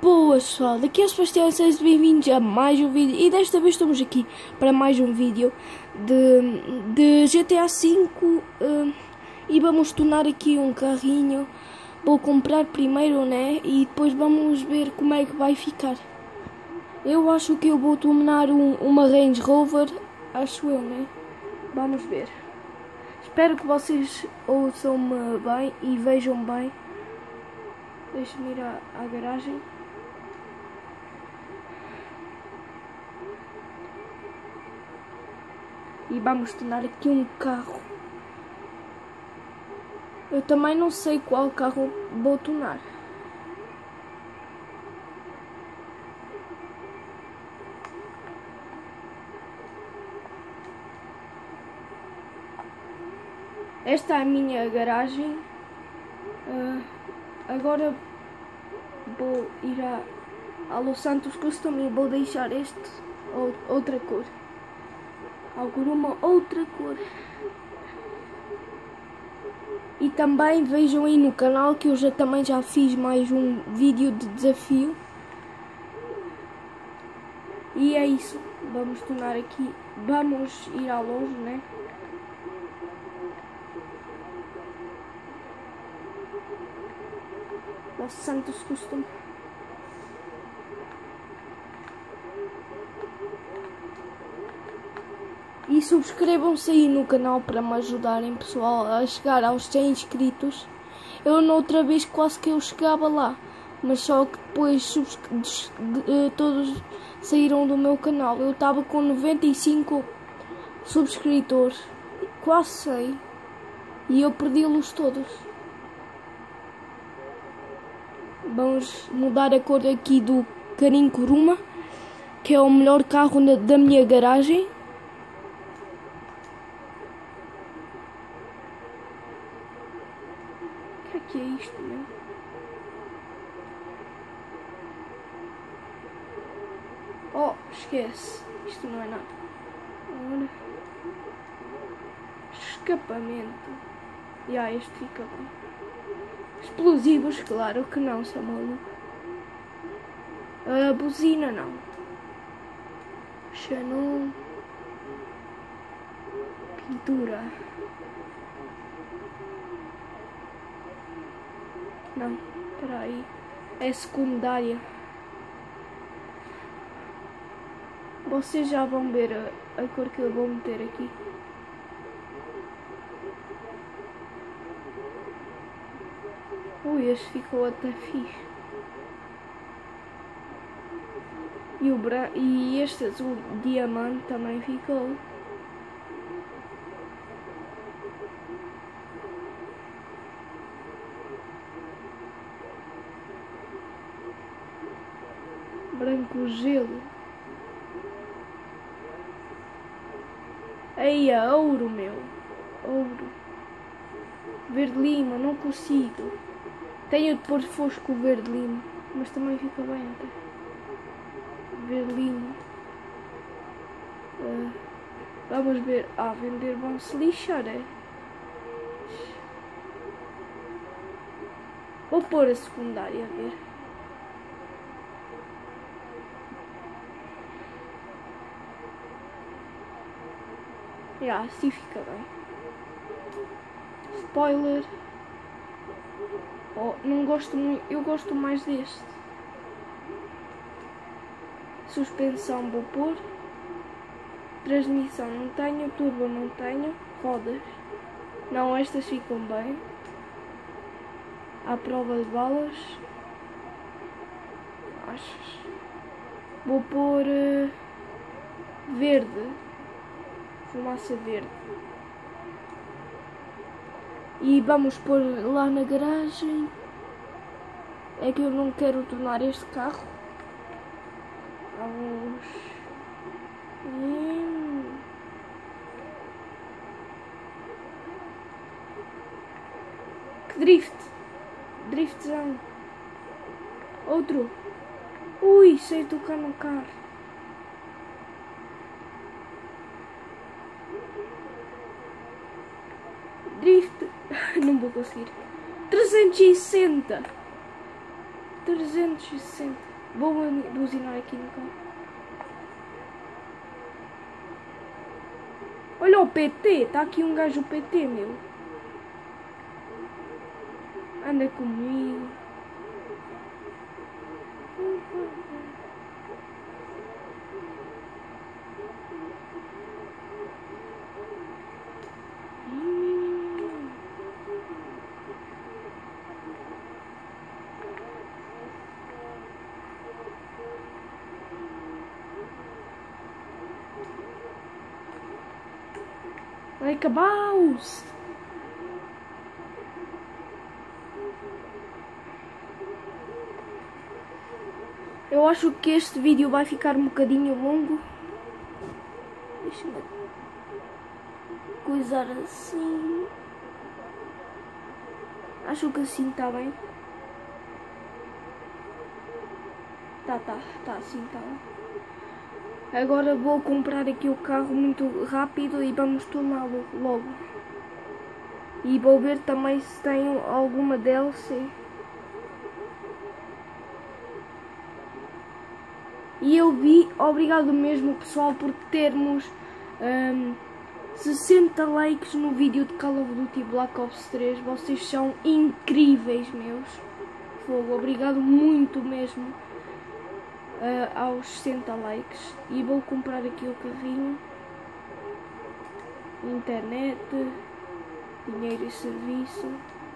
Boas pessoal, daqui é o Sebastião, sejam bem-vindos a mais um vídeo e desta vez estamos aqui para mais um vídeo de GTA V e vamos tornar aqui um carrinho. Vou comprar primeiro, né, e depois vamos ver como é que vai ficar. Eu acho que eu vou tornar uma Range Rover, acho eu, né, vamos ver. Espero que vocês ouçam-me bem e vejam bem. Deixa-me ir à garagem. E vamos tornar aqui um carro. Eu também não sei qual carro vou tornar. Esta é a minha garagem. Agora vou ir a Los Santos Custom e vou deixar este outra cor. Alguma outra cor. E também vejam aí no canal que eu também já fiz mais um vídeo de desafio. E é isso. Vamos tornar aqui. Vamos ir à loja, né? Los Santos Custom. E subscrevam-se aí no canal para me ajudarem, pessoal, a chegar aos 100 inscritos. Eu na outra vez quase que eu chegava lá, mas só que depois todos saíram do meu canal. Eu estava com 95 subscritores, quase 100, e eu perdi-los todos. Vamos mudar a cor aqui do Carinho Kuruma, que é o melhor carro da minha garagem. O que é isto, né? Oh, esquece. Isto não é nada. Agora. Escapamento. Este fica bem. Explosivos, claro que não, seu maluco. Buzina, não. Xanon. Pintura. Não, espera aí. É secundária. Vocês já vão ver a cor que eu vou meter aqui. Ui, este ficou até fixe. E este azul diamante também ficou. Branco gelo. Aí é ouro, meu. Ouro. Verde lima, não consigo. Tenho de pôr fosco verde lima, mas também fica bem até. Verde lima. Vamos ver. Vender vão se lixar, é? Vou pôr a secundária a ver. Assim fica bem. Spoiler. Não gosto muito. Eu gosto mais deste. Suspensão vou pôr. Transmissão não tenho. Turbo não tenho. Rodas. Não, estas ficam bem. À prova de balas. Achas? Vou pôr verde. Fumaça verde. E vamos pôr lá na garagem. É que eu não quero tornar este carro. Vamos. Que drift. Driftzão. Outro. Ui, sei tocar no carro. Drift. Não vou conseguir. 360. 360. Vou buzinar aqui no carro. Olha o PT, tá aqui um gajo PT, meu. Anda comigo. Like a mouse. Eu acho que este vídeo vai ficar um bocadinho longo. Deixa-me coisar assim. Acho que assim está bem. Tá assim, tá bem. Agora vou comprar aqui o carro muito rápido e vamos torná-lo logo. E vou ver também se tenho alguma DLC. E eu vi, obrigado mesmo pessoal por termos 60 likes no vídeo de Call of Duty Black Ops 3. Vocês são incríveis, meus. Fogo, obrigado muito mesmo. Aos 60 likes. E vou comprar aqui o carrinho. Internet, dinheiro e serviço.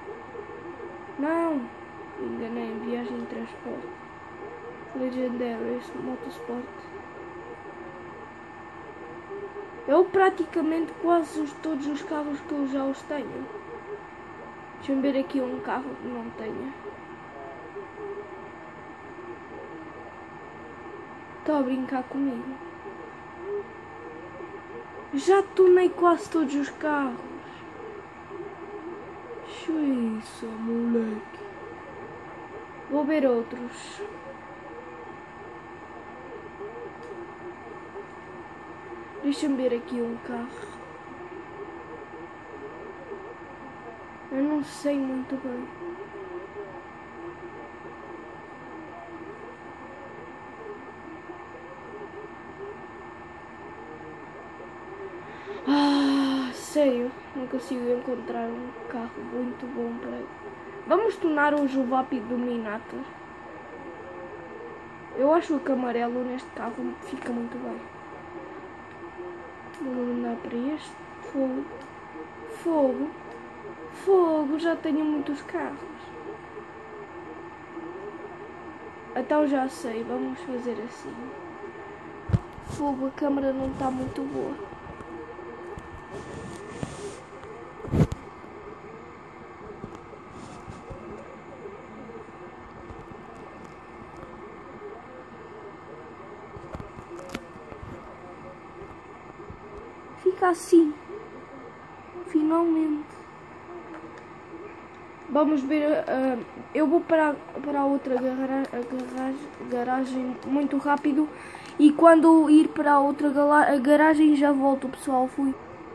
Não, enganei, viagem e transporte. Legendary Motorsport. Eu praticamente quase todos os carros que eu já os tenho. Deixa-me ver aqui um carro que não tenha. Está a brincar comigo. Já tunei quase todos os carros. Isso, moleque. Vou ver outros. Deixa-me ver aqui um carro. Eu não sei muito bem. Sério, não consigo encontrar um carro muito bom para... Vamos tornar hoje o VAP Dominator. Eu acho que o amarelo neste carro fica muito bem. Vou mandar para este. Fogo, já tenho muitos carros. Então já sei, vamos fazer assim. Fogo, a câmera não está muito boa. Fica assim. Finalmente. Vamos ver. Eu vou para a outra garagem muito rápido. E quando ir para a outra garagem já volto, pessoal. Fui.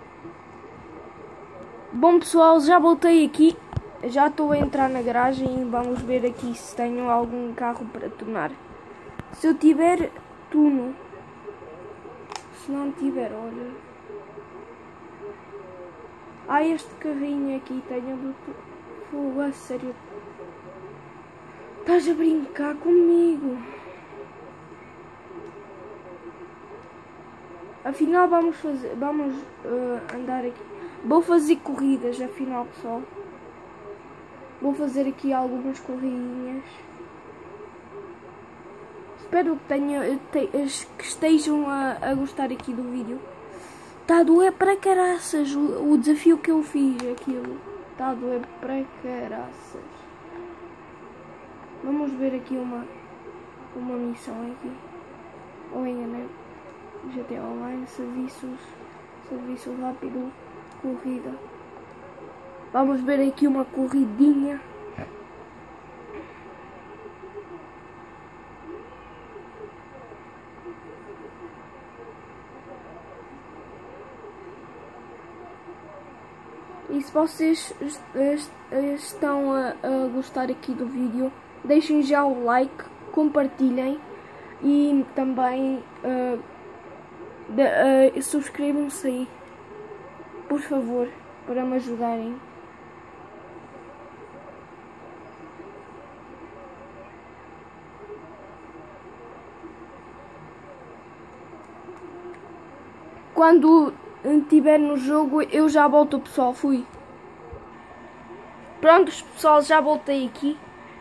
Bom, pessoal, já voltei aqui. Já estou a entrar na garagem e vamos ver aqui se tenho algum carro para tunar. Se eu tiver, tuno. Se não tiver, olha. Este carrinho aqui tenho. Fogo, a sério. Estás a brincar comigo? Afinal vamos andar aqui. Vou fazer corridas, afinal, pessoal. Vou fazer aqui algumas corridinhas. Espero que estejam a gostar aqui do vídeo. Está a doer para caraças o desafio que eu fiz, aquilo. Está a doer para caraças. Vamos ver aqui uma missão aqui. Ou enganei. GTA Online, serviço rápido, corrida. Vamos ver aqui uma corridinha. E se vocês estão a gostar aqui do vídeo, deixem já o like, compartilhem e também subscrevam-se aí, por favor, para me ajudarem. Quando estiver no jogo eu já volto, pessoal. Fui. Prontos, pessoal, já voltei aqui.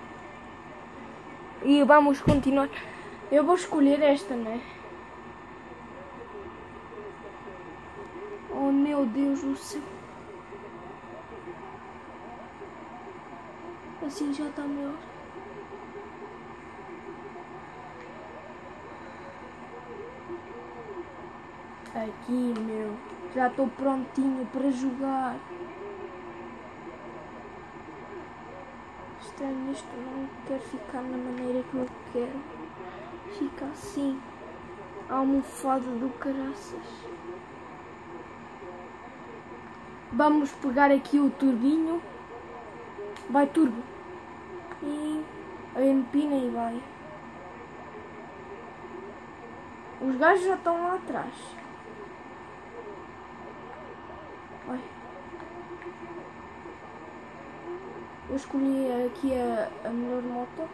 E vamos continuar. Eu vou escolher esta, né? Oh meu Deus do céu. Assim já está melhor. Aqui, meu. Já estou prontinho para jogar. Estranho, isto não quer ficar na maneira que eu quero. Fica assim. Almofada do caraças. Vamos pegar aqui o turbinho. Vai, turbo. E a empina e vai. Os gajos já estão lá atrás. Vai. Eu escolhi aqui a melhor moto.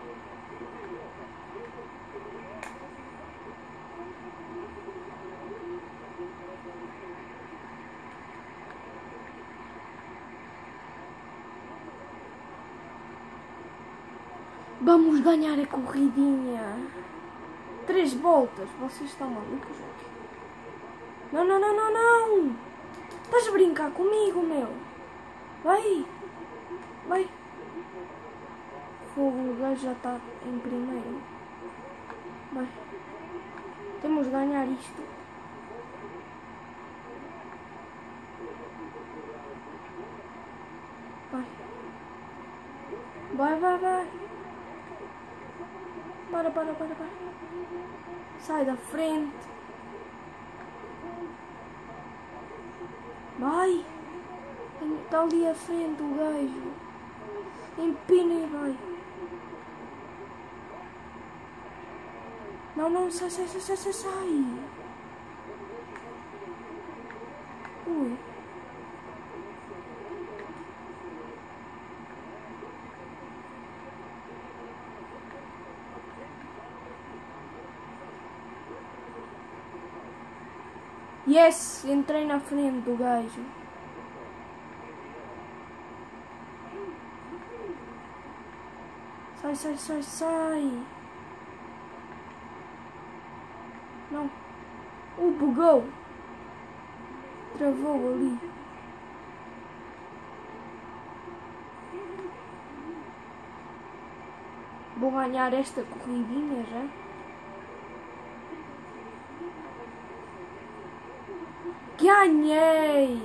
Vamos ganhar a corridinha. 3 voltas. Vocês estão malucos? Não, não, não, não, não. Estás a brincar comigo, meu. Vai. Vai. Fogo, o gajo já está em primeiro. Vai. Temos de ganhar isto. Vai. Vai, vai, vai. Para. Sai da frente. Vai. Está ali à frente o gajo. Empina e vai. Não, não, sai. Ui. Yes, entrei na frente do gajo. Sai. Não. Bugou. Travou ali. Vou ganhar esta corridinha já. Ganhei!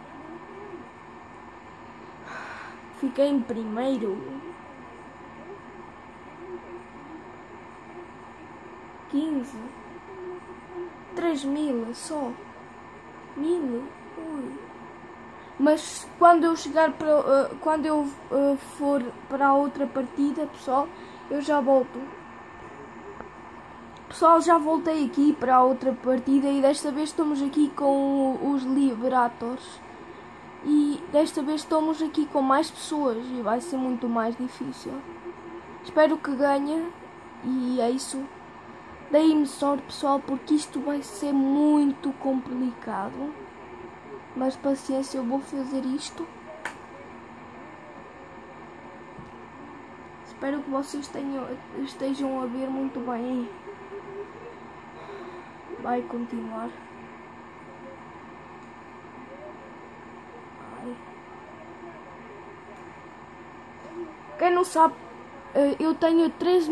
Fiquei em primeiro. 15. 3.000 só. 1.000. Ui. Mas quando eu chegar para quando eu for para a outra partida, pessoal, eu já volto. Pessoal, já voltei aqui para a outra partida e desta vez estamos aqui com os Liberators. E desta vez estamos aqui com mais pessoas e vai ser muito mais difícil. Espero que ganhe e é isso. Deem-me sorte, pessoal, porque isto vai ser muito complicado. Mas paciência, eu vou fazer isto. Espero que vocês estejam a ver muito bem. Vai continuar. Vai. Quem não sabe, eu tenho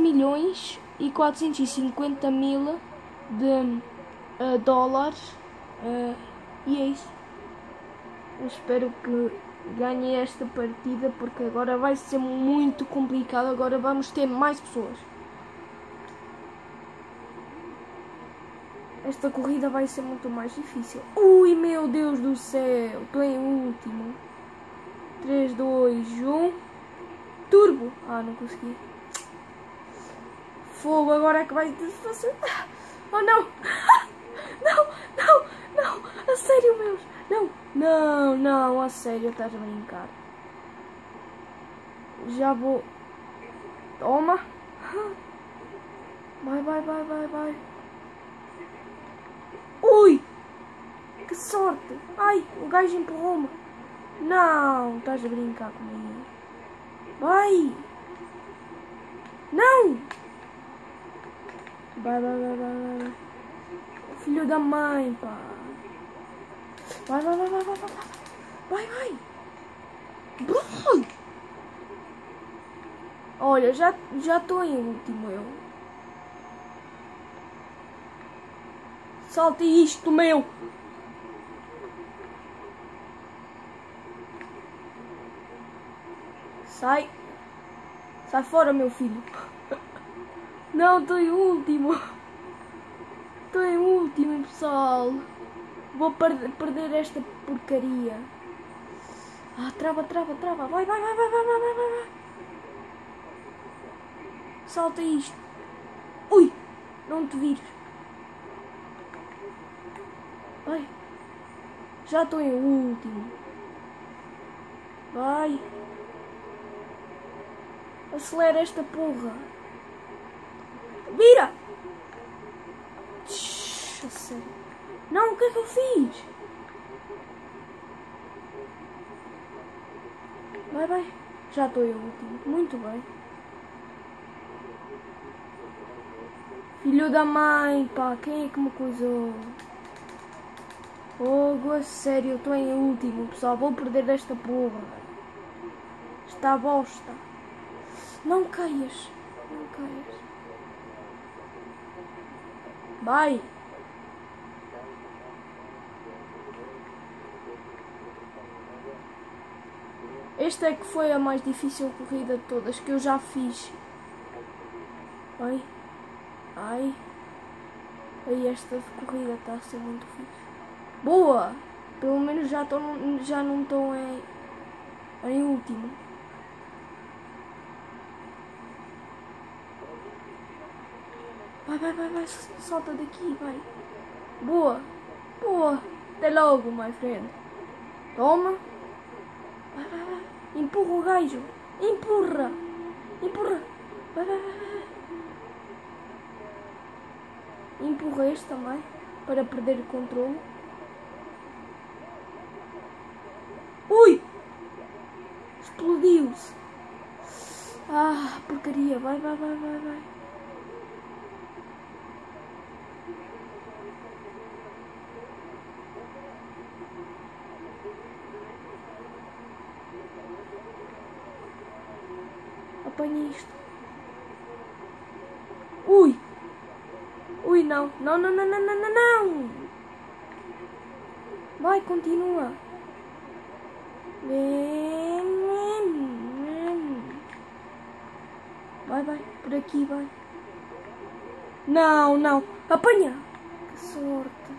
3.450.000 de dólares. E é isso. Eu espero que ganhe esta partida, porque agora vai ser muito complicado. Agora vamos ter mais pessoas. Esta corrida vai ser muito mais difícil. Ui, meu Deus do céu. Estou em último. 3, 2, 1. Turbo. Ah, não consegui. Fogo, agora é que vai... Oh não! Não, não, não! A sério, meus! Não, não, não, a sério, estás a brincar. Já vou... Toma! Vai, vai, vai, vai, vai. Ui! Que sorte! Ai, o gajo empurrou-me. Não, estás a brincar comigo. Vai! Não! Vai, vai, vai, vai, vai. Filho da mãe, pá. Vai, vai, vai, vai, vai, vai. Vai, vai. Vai. Olha, já estou em último eu. Salta isto, meu. Sai. Sai fora, meu filho. Não, estou em último. Estou em último, pessoal. Vou perder esta porcaria. Ah, trava, trava, trava. Vai, vai, vai, vai, vai, vai, vai, vai. Salta isto. Ui, não te vires. Vai. Já estou em último. Vai. Acelera esta porra. Vira! Sério. Não, o que é que eu fiz? Vai, vai. Já estou em último. Muito bem. Filho da mãe, pá. Quem é que me coisou? Oh, a sério, eu estou em último, pessoal. Vou perder esta porra. Está bosta. Não caias. Não caias. Vai. Esta é que foi a mais difícil corrida de todas que eu já fiz. Ai. Ai. Ai, esta corrida está a ser muito fixe. Boa! Pelo menos já não estou em último. Vai, vai, vai, vai. Solta daqui, vai. Boa. Boa. Até logo, my friend. Toma. Vai, vai, vai. Empurra o gajo. Empurra. Empurra. Vai, vai, vai, vai. Empurra este também. Para perder o controle. Ui! Explodiu-se. Ah, porcaria. Vai, vai, vai, vai, vai. Apanha isto. Ui! Ui, não. Não, não, não, não, não, não, não. Vai, continua. Vai, vai. Por aqui, vai. Não, não. Apanha. Que sorte.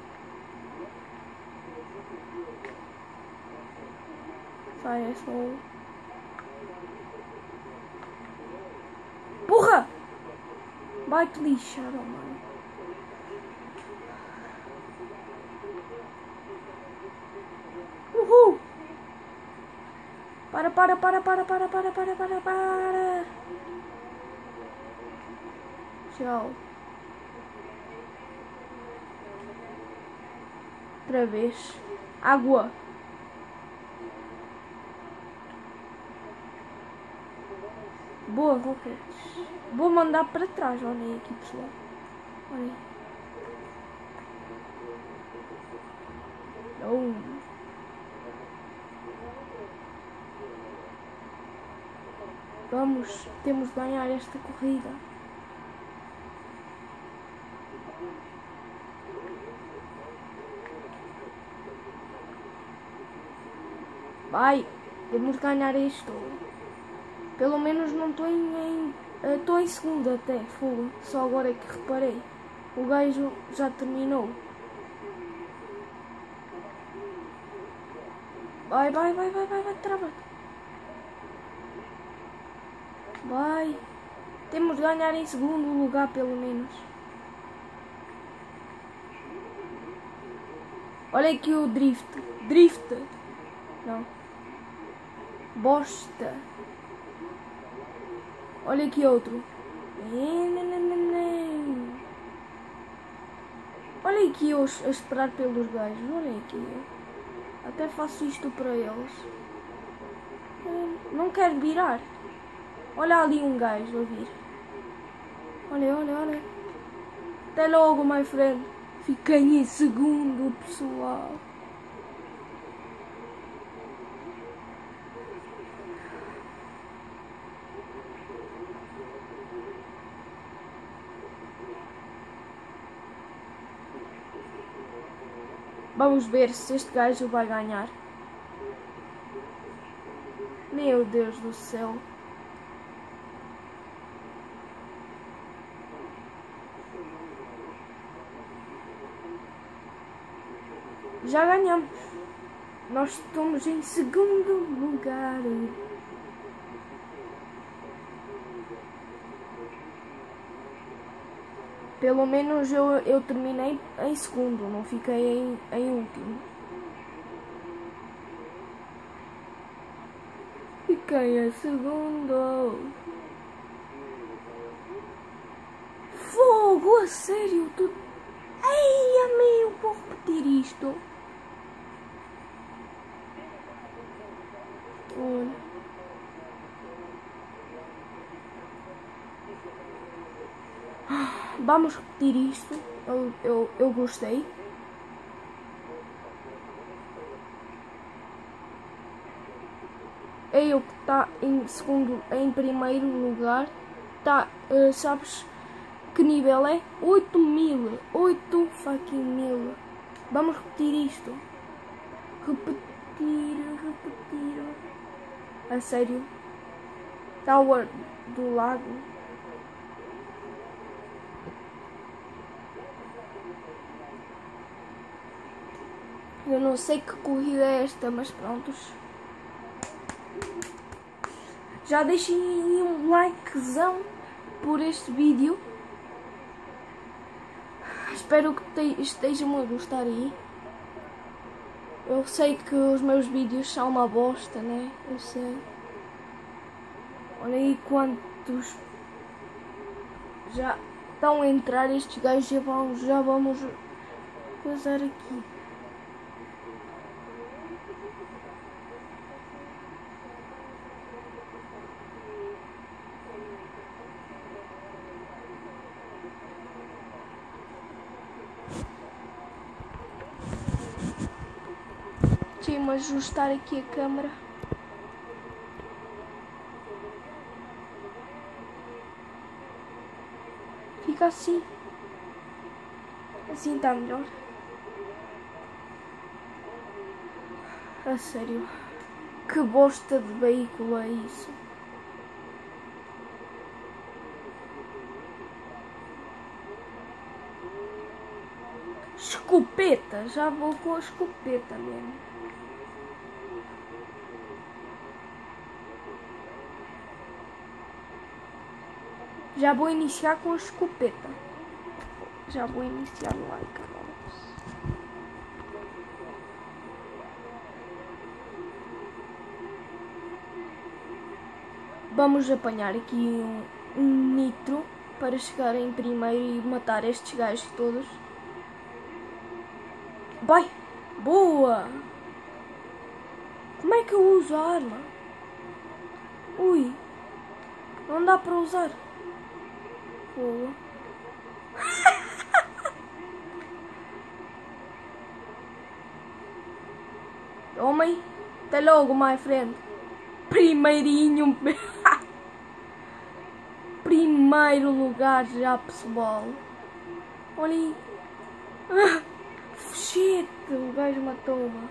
Sai, é só... Porra! Vai-te lixar, oh, mano. Uhul! Para. Tchau. Outra vez. Água. Boa, Rockets. Vou mandar para trás, olhem aqui, pessoal. Olhem. Oh. Vamos, temos de ganhar esta corrida. Vai, temos de ganhar isto. Pelo menos não estou estou em segunda até, fogo. Só agora é que reparei. O gajo já terminou. Vai, trava. Vai. Temos de ganhar em segundo lugar, pelo menos. Olha aqui o drift. Drift. Não. Bosta. Olha aqui outro. Olha aqui eu a esperar pelos gajos. Olha aqui. Até faço isto para eles. Não quero virar. Olha ali um gajo a vir. Olha, olha, olha. Até logo, my friend. Fiquei em segundo, pessoal. Vamos ver se este gajo vai ganhar. Meu Deus do céu. Já ganhamos. Nós estamos em segundo lugar. Pelo menos eu terminei em segundo, não fiquei em último. Fiquei em segundo. Fogo, a sério? Ei, amigo, vou repetir isto. Olha. Vamos repetir isto. Eu gostei. É eu que está em primeiro lugar. Tá, sabes que nível é? 8.000. 8 fucking mil. Vamos repetir isto. Repetir. A sério. Tower do lago. Eu não sei que corrida é esta, mas prontos. Já deixem aí um likezão por este vídeo. Espero que estejam a gostar aí. Eu sei que os meus vídeos são uma bosta, né? Eu sei. Olha aí quantos já estão a entrar estes gajos. Já vamos coisar aqui. Deixa-me ajustar aqui a câmera. Fica assim. Assim está melhor. A sério. Que bosta de veículo é isso? Escopeta. Já vou com a escopeta mesmo. Já vou iniciar com a escopeta. Já vou iniciar o like, vamos. Vamos apanhar aqui um nitro para chegar em primeiro e matar estes gajos todos. Vai! Boa! Como é que eu uso a arma? Ui! Não dá para usar. Boa. Homem, até logo, my friend. Primeirinho. Primeiro lugar já, pessoal. Olha aí. Shit, o gajo matou-me.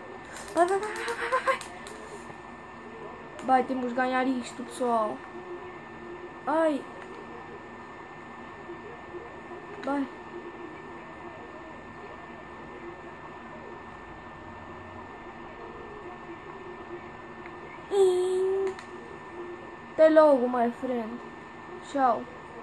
Vai, temos de ganhar isto, pessoal. Ai. Vai. Até logo, my friend. Tchau.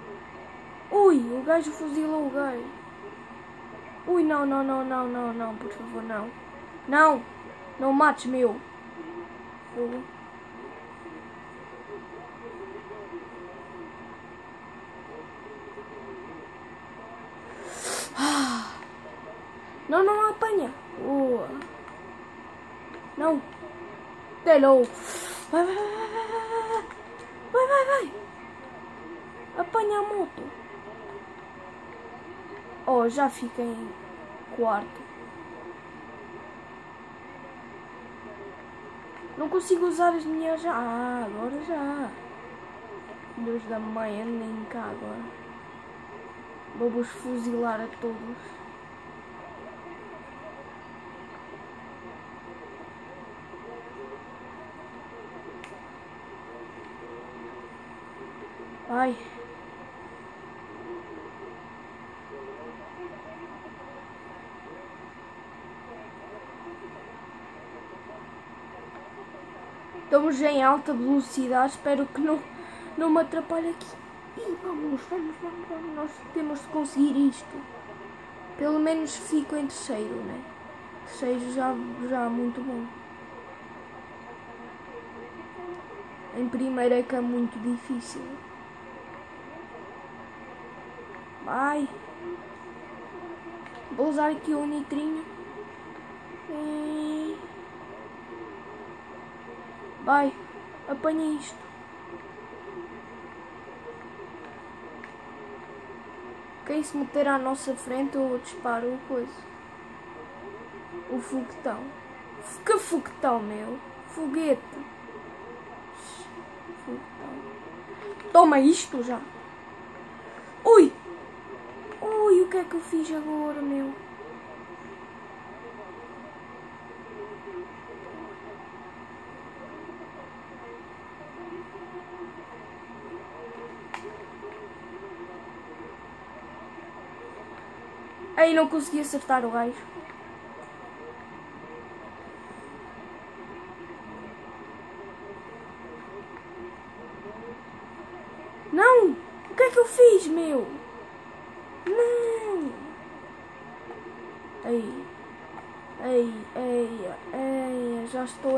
Ui, o gajo fuzilou o gajo. Ui, não, não, não, não, não, não, por favor, não. Não, não mates, meu. Fogo. Não, não apanha. Não. Telou. Vai, vai, vai, vai, vai, vai, vai. Apanha a moto. Oh, já fica em quarto. Não consigo usar as minhas já. Ah, agora já. Filhos da mãe, andem cá agora. Vou-vos fuzilar a todos. Ai. Estamos em alta velocidade, espero que não me atrapalhe aqui. E vamos, nós temos de conseguir isto. Pelo menos fico em terceiro, né? Terceiro já muito bom. Em primeiro é que é muito difícil. Vai. Vou usar aqui o nitrinho. Vai, apanha isto. Quem se meter à nossa frente eu disparo o coisa. O foguetão. Que foguetão, meu? Foguete. Foguetão. Toma isto já. Ui! Ui, o que é que eu fiz agora, meu? Aí não consegui acertar o gajo. Não! O que é que eu fiz, meu? Não! Aí. Já estou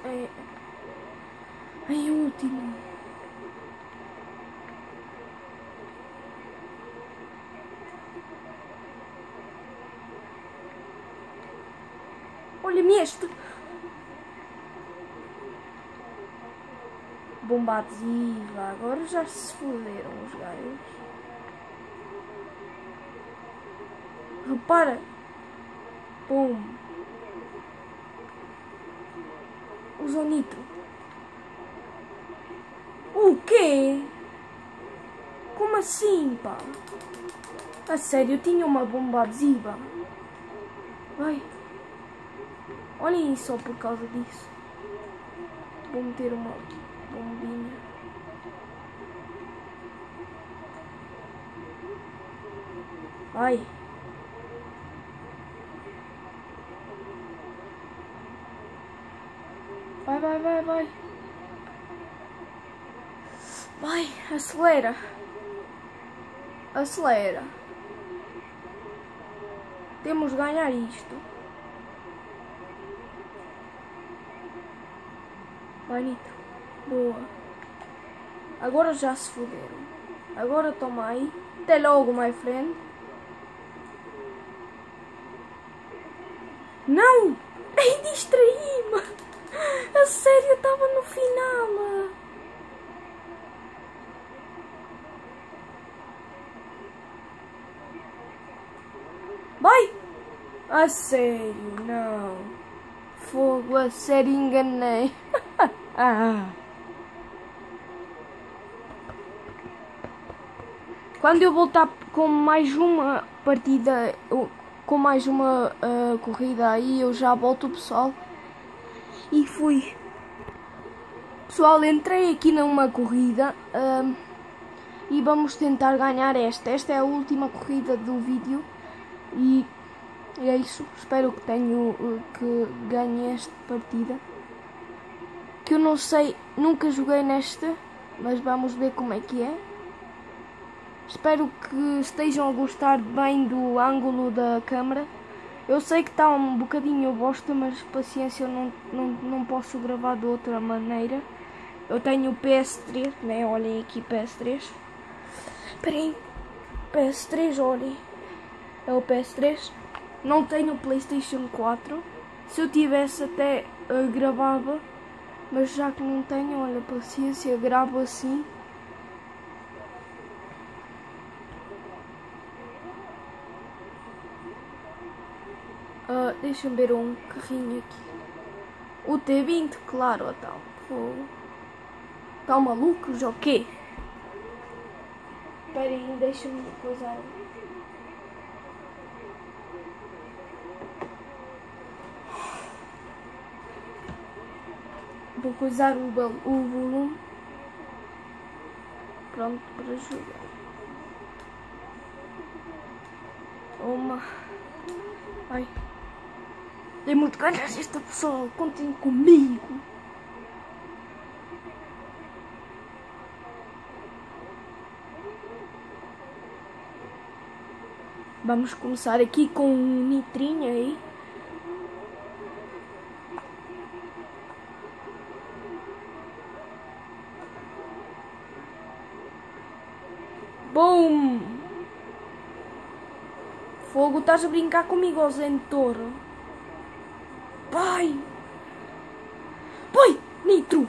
em último. Olha-me este. Bomba adesiva. Agora já se foderam os gajos. Repara. Pum. Usou nitro. O quê? Como assim, pá? A sério, eu tinha uma bomba adesiva. Vai. Olhem só por causa disso. Vou meter uma bombinha. Vai. Vai. Vai, acelera. Acelera. Temos de ganhar isto. Vai, Nitro. Boa. Agora já se fuderam. Agora toma aí. Até logo, my friend. Não! Ei, distraí-me! A sério, eu estava no final. Vai! A sério, não. Fogo, a sério, enganei. Quando eu voltar com mais uma partida, com mais uma corrida aí, eu já volto, pessoal. E fui. Pessoal, entrei aqui numa corrida e vamos tentar ganhar esta. Esta é a última corrida do vídeo e é isso. Espero que que ganhe esta partida. Que eu não sei, nunca joguei nesta, mas vamos ver como é que é. Espero que estejam a gostar bem do ângulo da câmera. Eu sei que está um bocadinho bosta, mas paciência, eu não posso gravar de outra maneira. Eu tenho o PS3, né? Olhem aqui, PS3. Esperem, PS3, olhem. É o PS3. Não tenho o PlayStation 4. Se eu tivesse até gravava, mas já que não tenho, olha, paciência, gravo assim. Deixa-me ver um carrinho aqui. O T20, claro, ó, tal. Tá malucos ou quê? Esperem, deixa-me coisar. Vou coisar o volume. Pronto para jogar. Ai. Dei muito ganas esta pessoa. Contem comigo. Vamos começar aqui com um nitrinho aí. Boom! Fogo, estás a brincar comigo, ó Zentor? Pai! Pai! Nitro!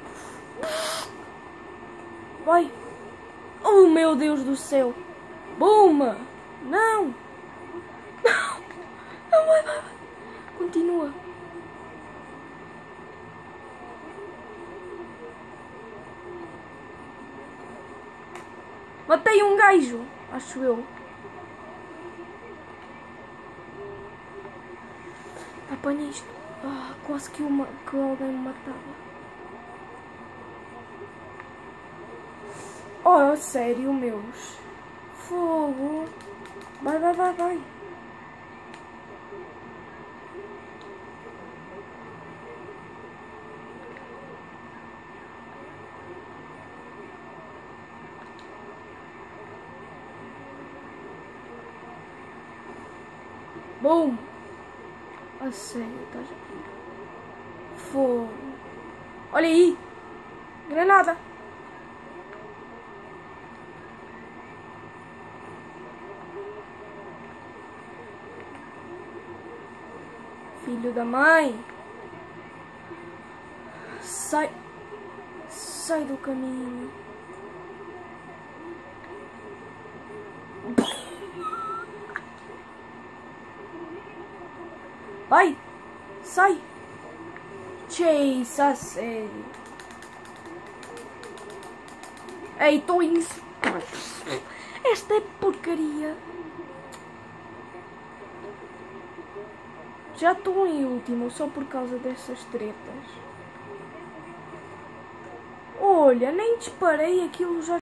Vai! Oh meu Deus do céu! Boom! Não! Não! Não, vai! Continua! Matei um gajo! Acho eu. Apanha isto. Quase que alguém me matava. Oh, sério, meus. Fogo. Vai. Bom. A sério, tá já. Fogo. Olha aí. Granada. Filho da mãe. Sai do caminho. Vai. Sai. Chase, a sério. Ei, tô em... Esta é porcaria. Já estou em último só por causa dessas tretas. Olha, nem disparei, aquilo já